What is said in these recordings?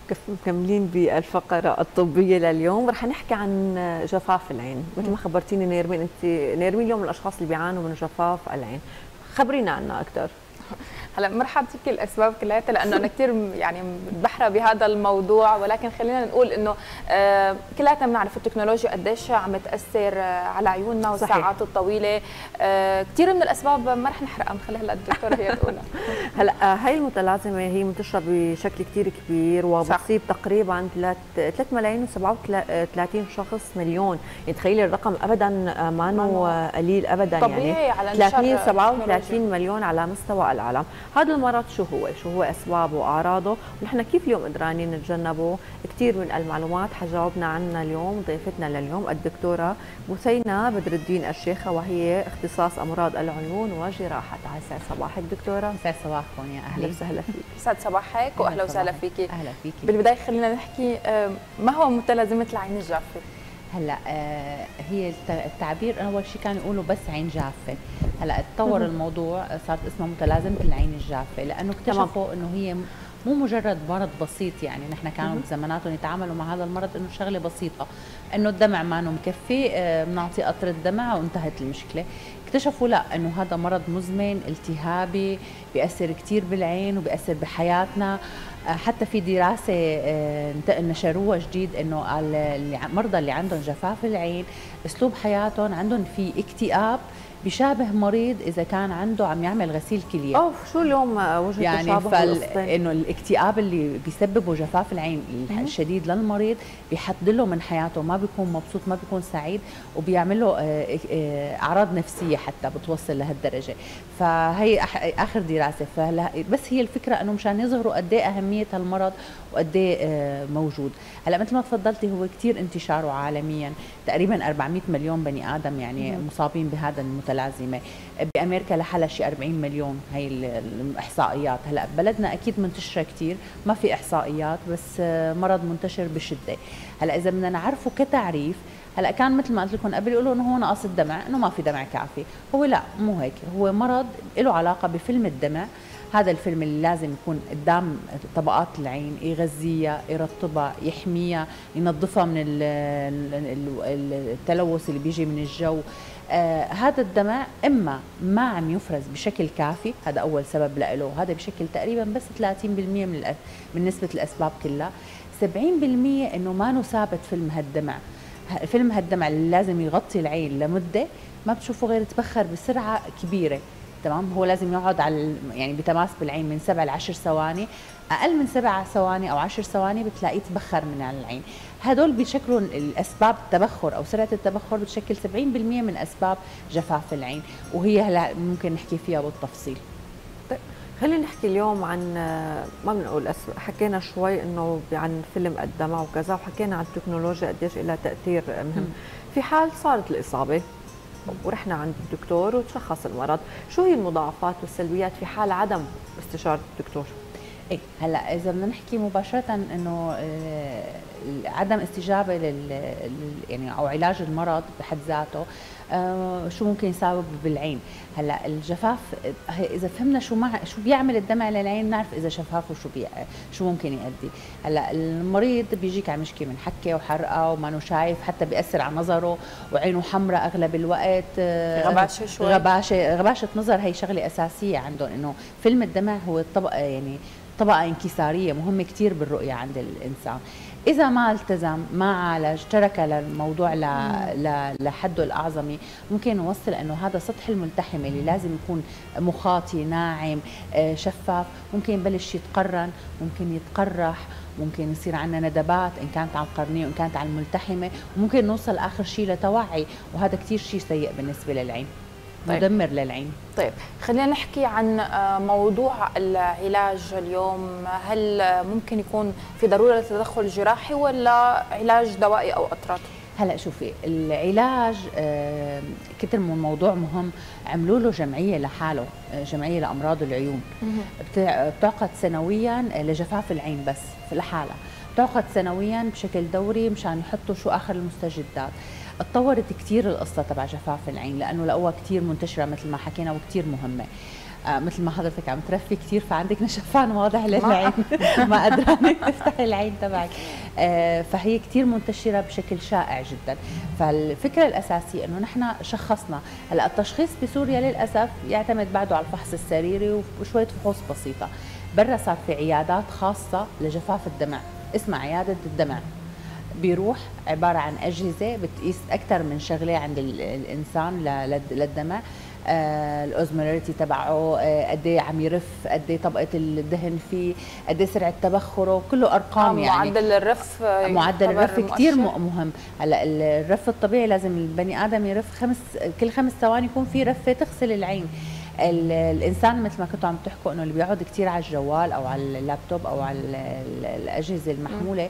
مكملين بالفقرة الطبية لليوم، رح نحكي عن جفاف العين. مثل ما خبرتيني نيرمين، انت نيرمين اليوم من الاشخاص اللي بيعانوا من جفاف العين، خبرينا عنها اكثر. هلا ما رح اعطيك الاسباب كلها لانه انا كثير يعني بحرى بهذا الموضوع، ولكن خلينا نقول انه كلياتنا بنعرف التكنولوجيا قديش عم تاثر على عيوننا والساعات الطويله. كثير من الاسباب ما رح نحرقها، بنخليها هلا الدكتوره هي تقولها. هلا هي المتلازمه هي منتشره بشكل كثير كبير، وبتصيب تقريبا 3,37 شخص مليون. يعني تخيلي الرقم ابدا ما قليل ابدا، طبيعي يعني على 337 مليون على مستوى العالم. هذا المرض شو هو اسبابه واعراضه، ونحن كيف اليوم قدرانين نتجنبه؟ كثير من المعلومات حجاوبنا عنها اليوم ضيفتنا لليوم الدكتوره بثينه بدر الدين الشيخه، وهي اختصاص امراض العيون وجراحتها. يسعد صباحك دكتوره. يسعد صباحكم، يا اهلا وسهلا فيك. يسعد صباحك واهلا وسهلا فيكي. اهلا فيكي. بالبدايه خلينا نحكي ما هو متلازمه العين الجافه؟ هلا هي التعبير اول شيء كانوا يقولوا بس عين جافه، هلا تطور الموضوع صارت اسمها متلازمه العين الجافه، لانه اكتشفوا انه هي مو مجرد مرض بسيط. يعني نحن كانوا بزماناتهم يتعاملوا مع هذا المرض انه شغله بسيطه، انه الدمع ما مكفي، بنعطي قطره دمع وانتهت المشكله. اكتشفوا لا، انه هذا مرض مزمن التهابي بيأثر كثير بالعين وبيأثر بحياتنا. حتى في دراسه نشروها جديد انه المرضى اللي عندهم جفاف العين اسلوب حياتهم عندهم في اكتئاب بيشابه مريض اذا كان عنده عم يعمل غسيل كليه. اوف، شو اليوم وجه يعني انه الاكتئاب اللي بيسببه جفاف العين الشديد للمريض بيحد له من حياته، ما بيكون مبسوط، ما بيكون سعيد، وبيعمل له اعراض نفسيه حتى بتوصل لهالدرجه. فهي اخر دراسه. بس هي الفكره انه مشان يظهروا قد ايه اهميه هالمرض وقد ايه موجود. هلا مثل ما تفضلتي هو كثير انتشاره عالميا، تقريبا 400 مليون بني ادم يعني مصابين بهذا المتلازمه. بامريكا لحالها شيء 40 مليون هي الاحصائيات. هلا بلدنا اكيد منتشره كثير، ما في احصائيات، بس مرض منتشر بشده. هلا اذا بدنا نعرفه كتعريف، هلا كان مثل ما قلت لكم قبل يقولوا انه هو نقص الدمع، انه ما في دمع كافي. هو لا، مو هيك، هو مرض له علاقه بفيلم الدمع. هذا الفيلم اللي لازم يكون قدام طبقات العين، يغذيها، يرطبها، يحميها، ينظفها من التلوث اللي بيجي من الجو. هذا الدمع اما ما عم يفرز بشكل كافي، هذا اول سبب له، هذا بشكل تقريبا بس 30% من نسبه الاسباب كلها. 70% انه ما ثابت فيلم هالدمع. فيلم هالدمع اللي لازم يغطي العين لمده ما بتشوفه غير تبخر بسرعه كبيره. تمام، هو لازم يقعد على يعني بتماس بالعين من 7 ل 10 ثواني، اقل من 7 ثواني او 10 ثواني بتلاقيه تبخر من على العين. هدول بيشكلوا الاسباب التبخر او سرعه التبخر، بتشكل 70% من اسباب جفاف العين، وهي هلا ممكن نحكي فيها بالتفصيل. طيب خلينا نحكي اليوم عن، ما بنقول حكينا شوي انه عن فيلم الدمع وكذا، وحكينا عن التكنولوجيا قديش لها تاثير مهم. في حال صارت الاصابه ورحنا عند الدكتور وتشخص المرض، شو هي المضاعفات والسلبيات في حال عدم استشاره الدكتور؟ ايه هلا اذا بدنا نحكي مباشره انه عدم استجابه يعني او علاج المرض بحد ذاته شو ممكن يسبب بالعين. هلا الجفاف اذا فهمنا شو بيعمل الدمع للعين، نعرف اذا شفافه شو ممكن يؤدي. هلا المريض بيجيك على مشكله من حكه وحرقه وما شايف، حتى بياثر على نظره وعينه حمراء اغلب الوقت، غباشه شوي، غباشه نظر. هي شغله اساسيه عندهم، انه فيلم الدمع هو الطبقه يعني طبقة انكسارية مهمة كتير بالرؤية عند الإنسان. إذا ما التزم، ما عالج، ترك الموضوع لحده الأعظمي، ممكن نوصل أنه هذا سطح الملتحمة اللي لازم يكون مخاطي ناعم شفاف، ممكن يبلش يتقرن، ممكن يتقرح، ممكن يصير عندنا ندبات إن كانت على القرنية وإن كانت على الملتحمة، وممكن نوصل آخر شيء لتوعي، وهذا كتير شيء سيء بالنسبة للعين. طيب. مدمر للعين. طيب خلينا نحكي عن موضوع العلاج اليوم. هل ممكن يكون في ضرورة تدخل جراحي ولا علاج دوائي أو قطرات؟ هلا شوفي، العلاج كتر من موضوع مهم. عملوا له جمعيه لحاله، جمعيه لامراض العيون، بتعقد سنويا لجفاف العين بس لحالها، بتعقد سنويا بشكل دوري مشان يحطوا شو اخر المستجدات. اتطورت كثير القصه تبع جفاف العين لانه لقوها كثير منتشره مثل ما حكينا وكثير مهمه. مثل ما حضرتك عم ترفي كثير فعندك نشفان واضح للعين ما قدرانه تفتحي العين تبعك. فهي كثير منتشره بشكل شائع جدا. فالفكره الاساسيه انه نحن شخصنا. هلا التشخيص بسوريا للاسف يعتمد بعده على الفحص السريري وشويه فحوص بسيطه. برا صار في عيادات خاصه لجفاف الدمع اسمها عياده الدمع. بيروح عباره عن اجهزه بتقيس اكثر من شغله عند الانسان للدمع. الاوزمولاريتي تبعه، قد ايه عم يرف، قد ايه طبقه الدهن فيه، قد ايه سرعه تبخره، كله ارقام يعني. معدل الرف، معدل الرف كثير مهم. هلا الرف الطبيعي لازم البني ادم يرف كل 5 ثواني يكون في رفه تغسل العين. الانسان مثل ما كنتوا عم تحكوا انه اللي بيقعد كثير على الجوال او على اللابتوب او على الاجهزه المحموله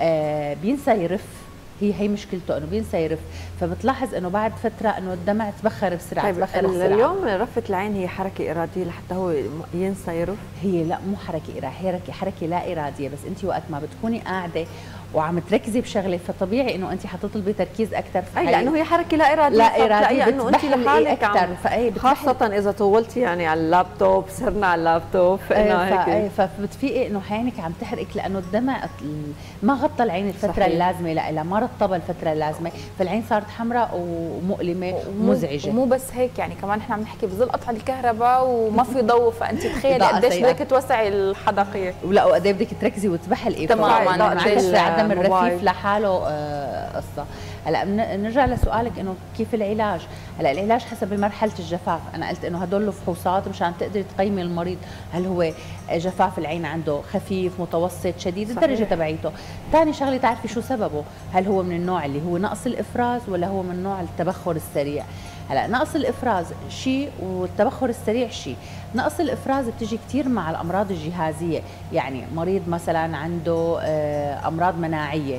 بينسى يرف. هي مشكلته انه بينسى يرف. فبتلاحظ انه بعد فتره انه الدمع تبخر بسرعه. طيب اليوم رفه العين هي حركه اراديه لحتى هو ينسى يرف؟ هي لا، مو حركه اراديه، حركه لا اراديه. بس انت وقت ما بتكوني قاعده وعم تركزي بشغله فطبيعي انه انت حتطلبي تركيز اكثر. اي لانه هي حركه لا اراديه. لا اراديه انه انت لحالك اكثر. خاصه اذا طولتي يعني على اللابتوب، صرنا على اللابتوب هيك. فبتفيقي انه عينك عم تحرق لانه الدمع ما غطى العين الفتره اللازمه لها، ما رطبها الفتره اللازمه، فالعين صارت حمراء ومؤلمه ومزعجه. ومو بس هيك يعني كمان نحن عم نحكي بظل قطع الكهرباء وما في ضوء، فانت تخيلي قديش بدك توسعي الحدقيه. ولا وقد ايه بدك تركزي وتبحلقي. تماما. عدم الرفيف لحاله قصه. هلا نرجع لسؤالك انه كيف العلاج. هلا العلاج حسب مرحله الجفاف. انا قلت انه هدول فحوصات مشان تقدري تقيمي المريض هل هو جفاف العين عنده خفيف، متوسط، شديد، الدرجه تبعيته. ثاني شغله تعرفي شو سببه، هل هو من النوع اللي هو نقص الافراز ولا هو من نوع التبخر السريع. هلا نقص الافراز شيء والتبخر السريع شيء. نقص الافراز بتيجي كثير مع الامراض الجهازيه، يعني مريض مثلا عنده امراض مناعيه،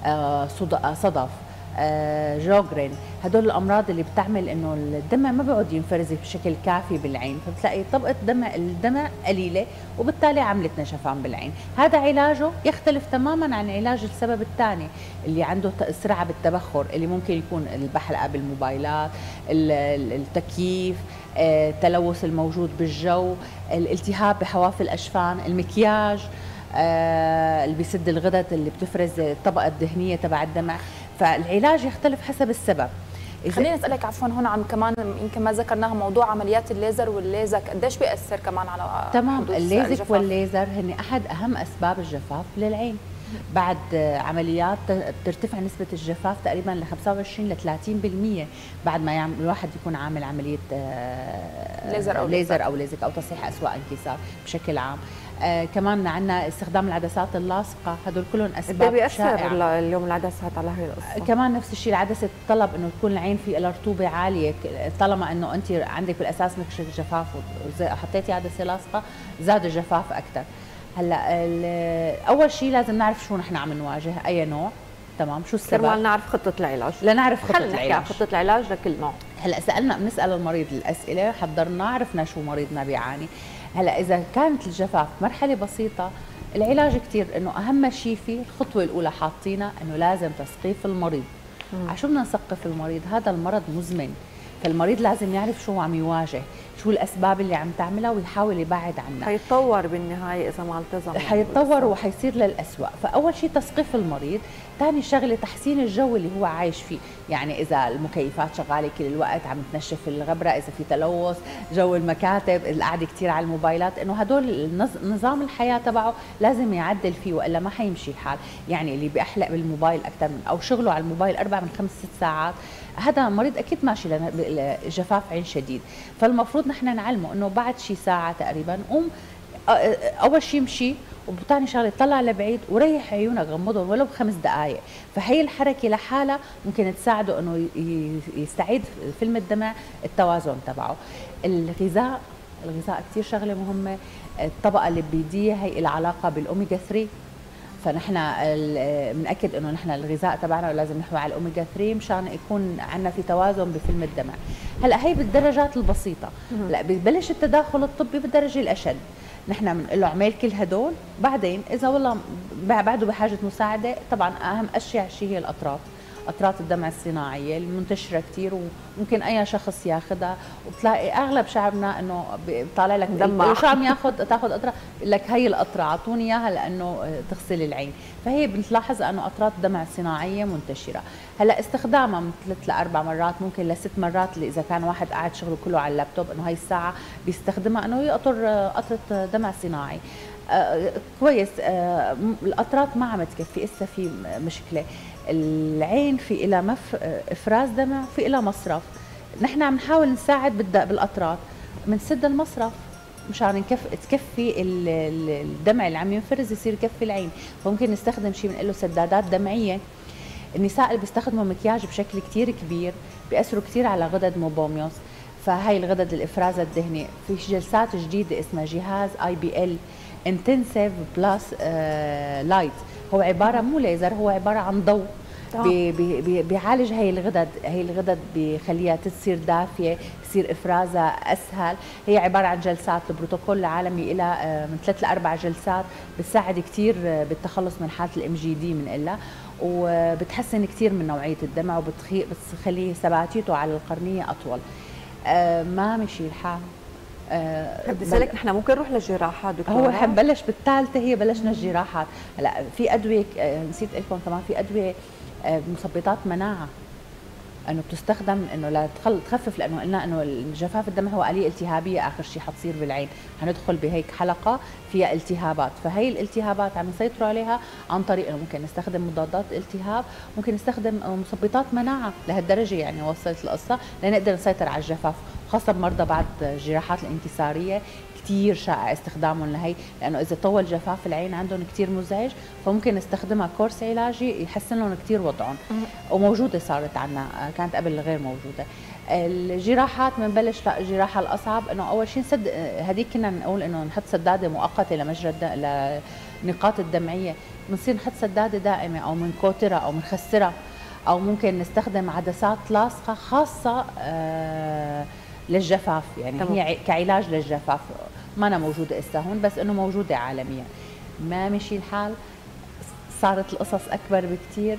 صدف، جوجرين، هدول الامراض اللي بتعمل انه الدمع ما بيقعد ينفرز بشكل كافي بالعين، فبتلاقي طبقه الدمع قليله وبالتالي عملت نشفان بالعين. هذا علاجه يختلف تماما عن علاج السبب الثاني اللي عنده سرعه بالتبخر، اللي ممكن يكون البحلقه بالموبايلات، التكييف، التلوث الموجود بالجو، الالتهاب بحواف الاشفان، المكياج اللي بيسد الغدد اللي بتفرز الطبقه الدهنيه تبع الدمع. فالعلاج يختلف حسب السبب. خليني اسالك عفوا هون عن كمان يمكن ما ذكرناها موضوع عمليات الليزر والليزك، قديش بياثر كمان على تمام. الليزك والليزر هن احد اهم اسباب الجفاف للعين. بعد عمليات بترتفع نسبة الجفاف تقريبا ل 25 ل 30% بعد ما الواحد يكون عامل عملية ليزر أو ليزك أو تصحيح أسواق انكسار بشكل عام. كمان عندنا استخدام العدسات اللاصقة، هدول كلهم أسباب شائعة. اليوم العدسات على هي القصة. كمان نفس الشيء العدسة تطلب إنه تكون العين في لها رطوبة عالية، طالما إنه أنت عندك بالأساس نقشة جفاف وحطيتي عدسة لاصقة زاد الجفاف أكثر. هلا اول شيء لازم نعرف شو نحن عم نواجه، اي نوع، تمام، شو السبب، كرمال نعرف خطه العلاج. لنعرف خطه العلاج. خطه العلاج لكل نوع. هلا بنسال المريض الاسئله، حضرنا، عرفنا شو مريضنا بيعاني. هلا اذا كانت الجفاف مرحله بسيطه، العلاج كثير انه اهم شيء فيه الخطوه الاولى حاطينها انه لازم تثقيف المريض. عشان بدنا نثقف المريض؟ هذا المرض مزمن، فالمريض لازم يعرف شو عم يواجه، شو الاسباب اللي عم تعملها ويحاول يبعد عنها. حيتطور بالنهايه اذا ما التزم، حيتطور وحيصير للأسوأ. فاول شيء تثقيف المريض، ثاني شغله تحسين الجو اللي هو عايش فيه، يعني اذا المكيفات شغاله كل الوقت عم تنشف الغبره، اذا في تلوث، جو المكاتب، القعده كثير على الموبايلات، انه هدول نظام الحياه تبعه لازم يعدل فيه والا ما حيمشي الحال. يعني اللي بيحلق بالموبايل اكثر من او شغله على الموبايل 4 من 5 6 ساعات، هذا مريض اكيد ماشي لجفاف عين شديد. فالمفروض نحن نعلمه انه بعد شي ساعه تقريبا قوم اول شيء امشي، وثاني شغله طلع لبعيد وريح عيونك، غمضهم ولو ب5 دقائق. فهي الحركه لحالها ممكن تساعده انه يستعيد فيلم الدمع التوازن تبعه. الغذاء كثير شغله مهمه. الطبقه اللي بيديه هي لها علاقه بالاوميجا 3، فنحن بنأكد انه نحن الغذاء تبعنا لازم نحوي على الاوميجا 3 مشان يكون عندنا في توازن بفيلم الدمع. هلا هي بالدرجات البسيطه. لا ببلش التداخل الطبي بالدرجه الاشد، نحن بنقول له اعمل كل هدول، بعدين اذا والله بعده بحاجه مساعده، طبعا اهم اشياء شيء هي الاطراف قطرات الدمع الصناعيه المنتشره كثير وممكن اي شخص ياخذها، وبتلاقي اغلب شعبنا انه بيطلع لك شو عم تاخذ قطره، بقول لك هي القطره اعطوني اياها لانه تغسل العين. فهي بنلاحظ انه قطرات الدمع الصناعيه منتشره. هلا استخدامها من 3 ل4 مرات ممكن ل6 مرات اذا كان واحد قاعد شغله كله على اللابتوب، انه هي الساعه بيستخدمها انه يقطر قطره دمع صناعي. كويس. القطرات ما عم تكفي، اسا في مشكله. العين في لها افراز دمع وفي لها مصرف. نحن عم نحاول نساعد بالقطرات، بنسد المصرف مشان تكفي الدمع اللي عم ينفرز يصير يكفي العين. فممكن نستخدم شيء بنقول له سدادات دمعيه. النساء اللي بيستخدموا مكياج بشكل كثير كبير بيأثروا كثير على غدد موبوميوس، فهي الغدد الافراز الدهني. في جلسات جديده اسمها جهاز IBL انتنسيف بلس لايت، هو عباره مو ليزر، هو عباره عن ضوء بيعالج هي الغدد بخليها تصير دافيه، يصير افرازها اسهل. هي عباره عن جلسات، البروتوكول العالمي لها من 3 ل4 جلسات، بتساعد كثير بالتخلص من حاله الMGD من إلها، وبتحسن كثير من نوعيه الدمع وبتخلي ثباتيته على القرنيه اطول. ما مشي الحال. بدي اسالك، نحن ممكن نروح للجراحات دكتوره؟ هو حنبلش بالثالثه، هي بلشنا الجراحات. هلا في ادويه نسيت لكم كمان، في ادويه مثبطات مناعه انه بتستخدم انه تخفف، لانه قلنا انه جفاف الدمع هو آلية التهابيه اخر شيء حتصير بالعين، حندخل بهيك حلقه فيها التهابات، فهي الالتهابات عم يسيطروا عليها عن طريق انه ممكن نستخدم مضادات التهاب، ممكن نستخدم مثبطات مناعه. لهالدرجه يعني وصلت القصه لنقدر نسيطر على الجفاف، خاصه بمرضى بعد الجراحات الانكساريه كثير شائع استخدامهم لهي، لانه اذا طول جفاف العين عندهم كثير مزعج، فممكن نستخدمها كورس علاجي يحسن لهم كثير وضعهم. وموجوده صارت عنا، كانت قبل غير موجوده. الجراحات بنبلش الجراحه الاصعب، انه اول شيء نسد هذيك كنا نقول انه نحط سداده مؤقته لمجرى لنقاط الدمعيه، بنصير نحط سداده دائمه او منكوترها او منخسرها، او ممكن نستخدم عدسات لاصقه خاصه للجفاف، يعني طبعا. هي كعلاج للجفاف ما أنا موجوده اسا هون، بس انه موجوده عالميا. ما مشي الحال، صارت القصص اكبر بكثير.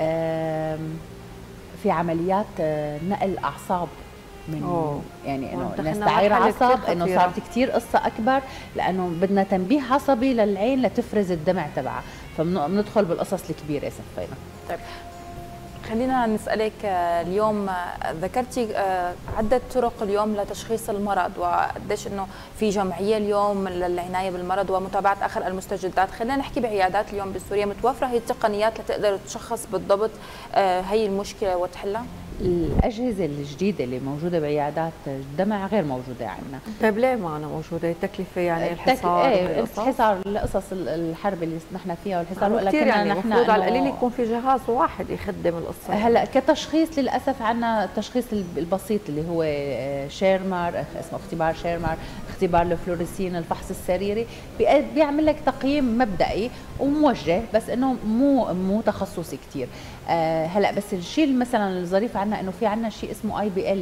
في عمليات نقل اعصاب من يعني انه نستعير عصب، انه صارت كثير قصه اكبر، لانه بدنا تنبيه عصبي للعين لتفرز الدمع تبعها، فبندخل بالقصص الكبيره صفينا. طيب خلينا نسألك اليوم، ذكرتي عدة طرق اليوم لتشخيص المرض، وقديش انه في جمعية اليوم للعناية بالمرض ومتابعة اخر المستجدات. خلينا نحكي بعيادات اليوم بسوريا متوفرة هي التقنيات لتقدر تشخص بالضبط هي المشكلة وتحلها؟ الأجهزة الجديدة اللي موجودة بعيادات الدمع غير موجودة عندنا. طيب ليه ما أنا موجودة؟ التكلفة يعني الحصار؟ الحصار، القصص الحرب اللي نحن فيها والحصار، ولكن يعني المفروض على القليل يكون في جهاز واحد يخدم القصة. هلا كتشخيص للأسف عندنا التشخيص البسيط اللي هو شيرمر، اسمه اختبار شيرمر، اختبار الفلوريسين، الفحص السريري، بيعمل لك تقييم مبدئي وموجه، بس انه مو تخصصي كثير. هلا بس الشيء مثلا الظريف عندنا انه في عندنا شيء اسمه IBL،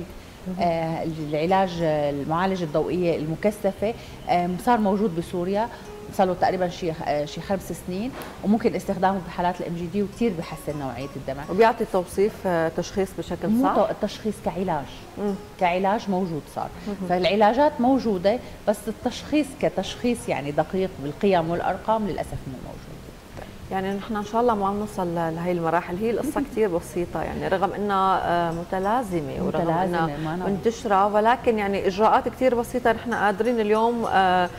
العلاج المعالجه الضوئيه المكثفه، صار موجود بسوريا، صار له تقريبا شيء 5 سنين، وممكن استخدامه بحالات الMGD وكثير بحسن نوعيه الدمع. وبيعطي توصيف تشخيص بشكل صح؟ مو التشخيص كعلاج. كعلاج موجود صار. فالعلاجات موجوده، بس التشخيص كتشخيص يعني دقيق بالقيم والارقام للاسف مو موجود. يعني نحن ان شاء الله ما بنوصل لهي المراحل، هي القصه كثير بسيطه، يعني رغم انها متلازمه ورغم انها منتشره، ولكن يعني اجراءات كثير بسيطه نحن قادرين اليوم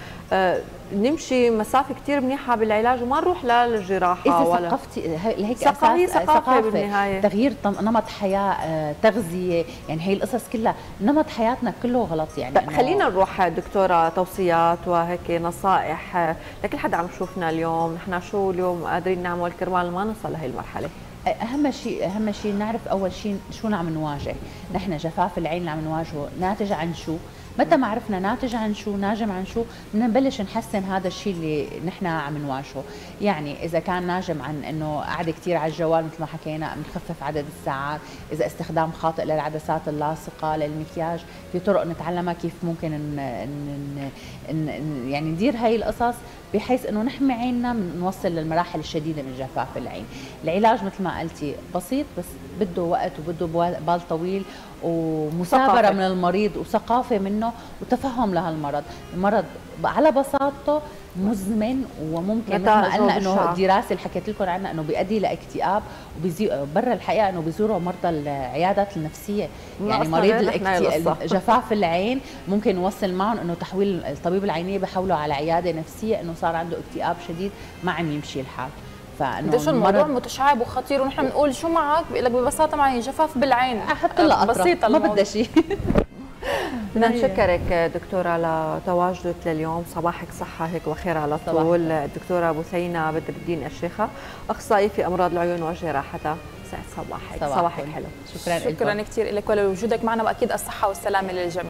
نمشي مسافه كثير منيحه بالعلاج وما نروح للجراحه. اذا ولا ثقفتي هيك ثقافه بالنهايه، تغيير نمط حياه، تغذيه، يعني هي القصص كلها نمط حياتنا كله غلط. يعني خلينا نروح دكتوره توصيات وهيك نصائح لكل حدا عم يشوفنا اليوم، نحن شو اليوم قادرين نعمل كرمال ما نوصل لهي المرحله؟ اهم شيء نعرف اول شيء شو عم نواجه. نحن جفاف العين اللي عم نواجهه ناتج عن شو؟ متى ما عرفنا ناتج عن شو ناجم عن شو بدنا نبلش نحسن هذا الشيء اللي نحن عم نواجهه. يعني اذا كان ناجم عن انه قعده كثير على الجوال مثل ما حكينا بنخفف عدد الساعات، اذا استخدام خاطئ للعدسات اللاصقه للمكياج في طرق نتعلمها كيف ممكن يعني ندير هاي القصص بحيث انه نحمي عيننا من نوصل للمراحل الشديده من جفاف العين. العلاج مثل ما قلتي بسيط بس بده وقت وبده بال طويل ومثابره ثقافة من المريض وثقافه منه وتفهم لهالمرض. المرض على بساطته مزمن وممكن مثل ما قلنا انه الدراسه اللي حكيت لكم عنها انه بيؤدي لاكتئاب برا الحقيقه انه بيزوروا مرضى العيادات النفسيه. يعني مريض جفاف العين ممكن يوصل معهم انه تحويل الطبيب العينيه بحوله على عياده نفسيه انه صار عنده اكتئاب شديد ما عم يمشي الحال. قديش الموضوع متشعب وخطير ونحن بنقول شو معك بيقول لك ببساطه معي جفاف بالعين احط لها بسيطه ما بدها شيء. بدنا نشكرك دكتورة لتواجدك لليوم. صباحك صحة هيك وخير على طول. الدكتورة بثينة بدر الدين الشيخة، أخصائي في أمراض العيون وجراحتها. سعد صباحك. صباحك حلو. شكرا كثير لك ولوجودك معنا، وأكيد الصحة والسلامة للجميع.